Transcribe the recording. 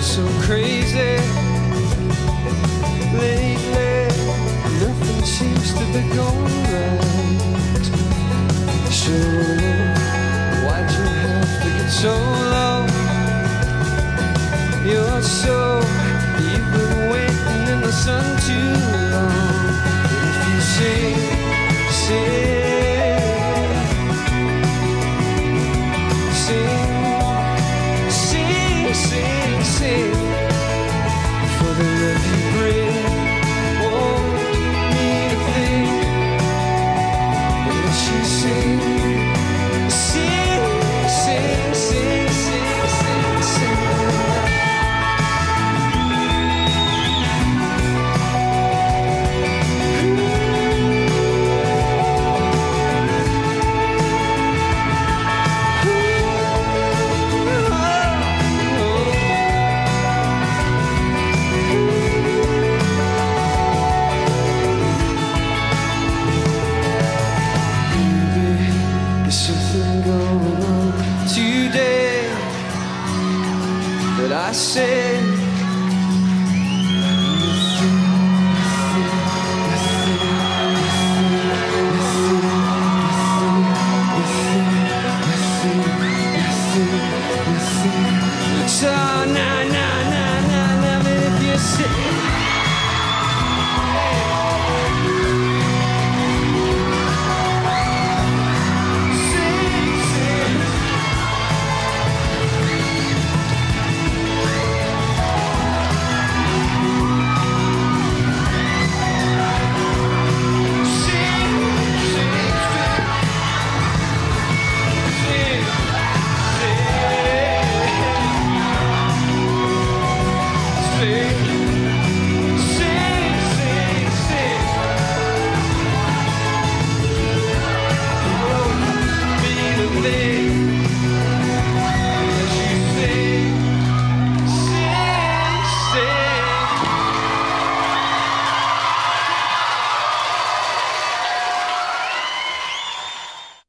so crazy. Lately, nothing seems to be going right. So, why'd you have to get so low? You're so, you've been waiting in the sun too long. If you sing, sing for the love you bring. Won't need a thing. And she sings, sing. Something going on today that I said so, nah, if you say